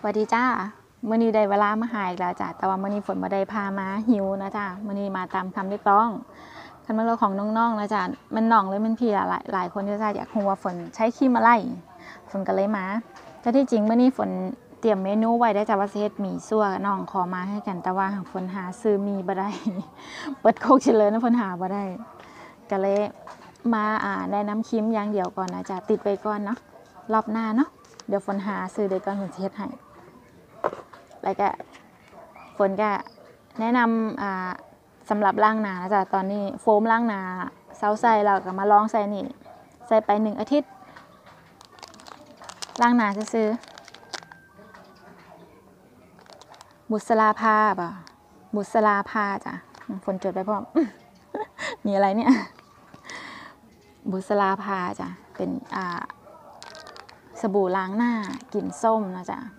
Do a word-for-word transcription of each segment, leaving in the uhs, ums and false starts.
วัสดีจ้ามื้อนี้ได้เวลามาหาอีกแล้วจ้ะแต่ว่ามื้อนี้ฝนบ่ได้พามาหิวนะจ้ะมื้อนี้มาตามคำเรียกร้องคันเมื่อของน้องๆนะจ้ะมันน้องเลยมันพี่หลายหลายคนที่จะอยากรู้ว่าฝนใช้ครีมอะไรฝนก็เลยมาแต่ที่จริงมื้อนี้ฝนเตรียมเมนูไว้ได้จ้ะว่าสิเฮ็ดหมี่ซั่วน้องขอมาให้กันแต่ว่าฝนหาซื้อมีบ่ได้เปิดโคกเฉลยนะฝนหาบ่ได้ก็เลยมาอ่าแนะนำครีมอย่างเดียวก่อนนะจ้ะติดไปก่อนเนาะรอบหน้าเนาะเดี๋ยวฝนหาซื้อได้ก่อนฝนสิเฮ็ดให้แล้วก็ฝนก็แนะนำอ่าสำหรับล้างหน้านะจ๊ะตอนนี้โฟมล้างหน้าเซาใส่แล้วก็มาลองใส่นี่ใส่ไปหนึ่งอาทิตย์ล้างหน้าซื้อบุษราภาป่ะบุษราภาจ้ะฝนจดไปพร้อม มีอะไรเนี่ยบุษราภาจ้ะเป็นอ่าสบู่ล้างหน้ากลิ่นส้มนะจ๊ะ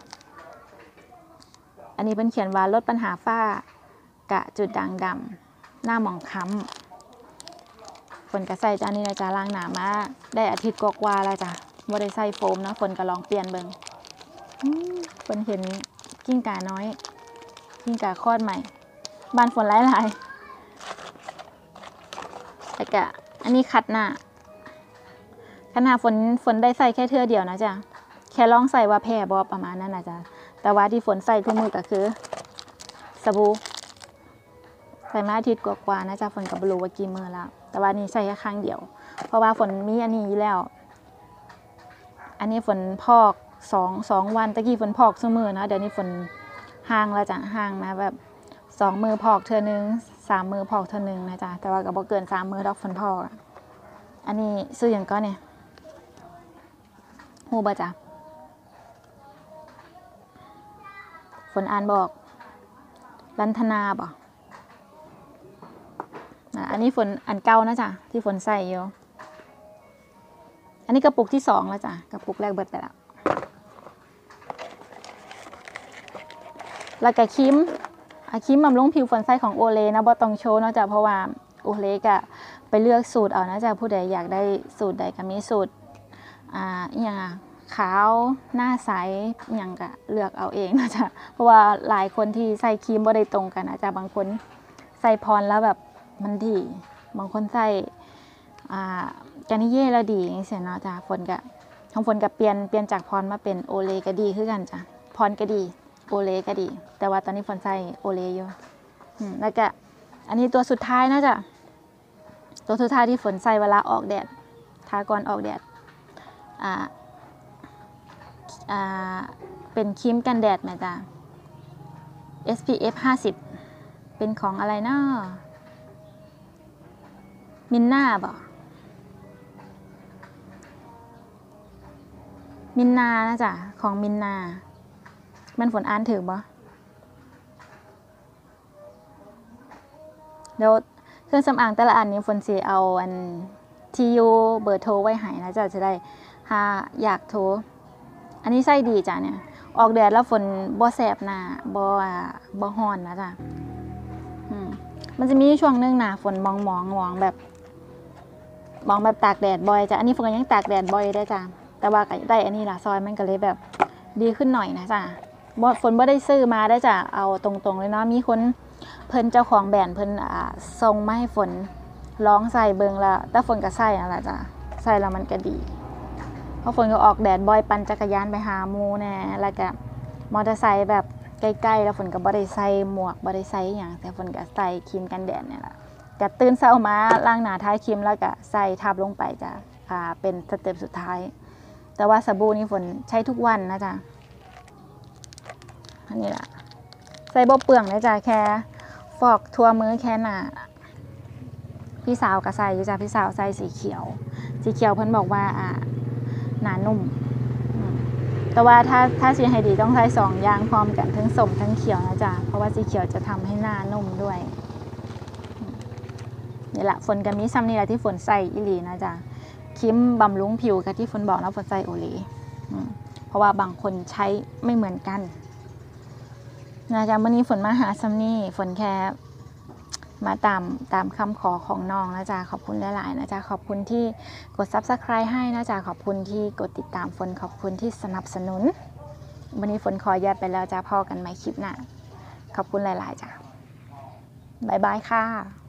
อันนี้เป็นเขียนว่าลดปัญหาฝ้ากระจุดด่างดำหน้าหมองคล้ำฝนก็ใส่จานนี้นะจ๊ะล้างหน้ามาได้อาทิตย์กว่าแล้วจ้ะบ่ได้ใส่โฟมนะฝนก็ลองเปลี่ยนเบิ่งฝนเห็นกิ้งก่าน้อยกิ้งก่าคลอดใหม่บ้านฝนหลายๆแล้วก็อันนี้ขัดหน้าขณะฝนฝนได้ใส่แค่เทื่อเดียวนะจ๊ะแค่ลองใส่ว่าแพ้บ่ประมาณนั้นนะจ๊ะแต่ว่าที่ฝนใส่ทุกมือก็คือสบู่ใส่มาอาทิตย์กว่าๆนะจ๊ะฝนก็บ่รู้ว่ากี่มื้อแล้วแต่ว่านี่ใส่แค่ครั้งเดียวเพราะว่าฝนมีอันนี้อยู่แล้วอันนี้ฝนพอกสอง สองวันตะกี้ฝนพอกซุมื้อนะเดี๋ยวนี้ฝนห่างแล้วจ้ะห่างนะแบบสองมื้อพอกเทื่อนึงสามมื้อพอกเทื่อนึงนะจ๊ะแต่ว่าก็บ่เกินสามมื้อดอกฝนพอกอันนี้ซื้อหยังก็เนี่ยฮู้บ่จ๊ะฝนอ่านบอกลันธนาบ่อันนี้ฝนอันเก่านะจ๊ะที่ฝนใส่อยู่อันนี้กระปุกที่สองแล้วจ้ะกระปุกแรกเบิดไปแล้วแล้วก็ครีมครีมบำรุงผิวฝนใส่ของโอเลนะบ่ต้องโชว์เนาะจ้ะเพราะว่าโอเลก็ไปเลือกสูตรเอานะจ๊ะผู้ใดอยากได้สูตรใดก็มีสูตรอ่าอหยังอ่ะขาวหน้าใสอย่างก็เลือกเอาเองนะจ๊ะเพราะว่าหลายคนที่ใส่ครีมบ่ได้ตรงกันนะจ๊ะบางคนใส่พรแล้วแบบมันดีบางคนใส่อ่าแกนิเย่แล้วดีอย่างเงี้ยเนาะจ๊ะฝนก็ของฝนก็เปลี่ยนเปลี่ยนจากพรมาเป็นโอเลก็ดีคือกันจ้ะพรก็ดีโอเลก็ดีแต่ว่าตอนนี้ฝนใส่โอเลอยู่แล้วก็อันนี้ตัวสุดท้ายนะจ๊ะตัวสุดท้ายที่ฝนใส่เวลาออกแดดทาก่อนออกแดดอ่าอ่าเป็นครีมกันแดดนะจ๊ะ เอส พี เอฟ ห้าสิบเป็นของอะไรเนาะมินน่าบ่มินนานะจ๊ะของมินนามันฝนอ่านถึงบ่เดี๋ยวเครื่องสำอางแต่ละอันนี้ฝนสิเอาอันที่อยู่เบอร์โทรไว้ให้นะจ๊ะจะได้หาอยากโทรอันนี้ใส่ดีจ้ะเนี่ยออกแดดแล้วฝนบ่แสบหน้าบ่บ่ฮ้อนนะจ๊ะอืมมันจะมีช่วงนึงหน้าฝนมองมองมองแบบมองแบบตากแดดบ่อยจ้ะอันนี้ฝนก็ยังตากแดดบ่อยได้จ้ะแต่ว่าก็ได้อันนี้ล่ะซอยมันก็เลยแบบดีขึ้นหน่อยนะจ๊ะบ่ฝนบ่ได้ซื้อมาได้จ้ะเอาตรงๆเลยเนาะมีคนเพิ่นเจ้าของแบรนด์เพิ่นอ่าส่งมาให้ฝนลองใส่เบิ่งแล้วแต่ฝนก็ใส่นั่นแหละจ้ะใส่แล้วมันก็ดีเพราะฝนก็ออกแดดบ่อยปั่นจักรยานไปหาหมู่แน่แล้วก็มอเตอร์ไซค์แบบใกล้ๆแล้วฝนก็บ่ได้ใส่หมวกบ่ได้ใส่หยังแต่ฝนก็ใส่ครีมกันแดดนี่ล่ะก็ตื่นเช้ามาล้างหน้าทาครีมแล้วก็ใส่ทับลงไปจ้ะอ่าเป็นสเต็ปสุดท้ายแต่ว่าสบู่นี่ฝนใช้ทุกวันนะจ๊ะอันนี้ล่ะใส่บ่เปลืองเลยจ้ะแค่ฟอกทั่วมือแค่หน้าพี่สาวก็ใส่อยู่จ้ะพี่สาวใส่สีเขียวสีเขียวเพิ่นบอกว่าอ่าหนานุ่มแต่ว่าถ้าถ้าสีให้ดีต้องใช้สองอย่างพร้อมกันทั้งส้มทั้งเขียวนะจ๊ะเพราะว่าสีเขียวจะทำให้หน้านุ่มด้วยนี่แหละฝนก็มีซ้ำนี่แหละที่ฝนใส่อีหลีนะจ๊ะครีมบำรุงผิวกับที่ฝนบอกนะฝนใส่โอเลเพราะว่าบางคนใช้ไม่เหมือนกันนะจ๊ะวันนี้ฝนมาหาซ้ำนี่ฝนแค่มาตามตามคำขอของน้องนะจ๊ะขอบคุณหลายๆนะจ๊ะขอบคุณที่กด ซับสไครบ์ ให้นะจ๊ะขอบคุณที่กดติดตามฝนขอบคุณที่สนับสนุนวันนี้ฝนขออนุญาตไปแล้วจ้าพ่อกันใหม่คลิปหน้าขอบคุณหลายๆจ้าบ๊ายบายค่ะ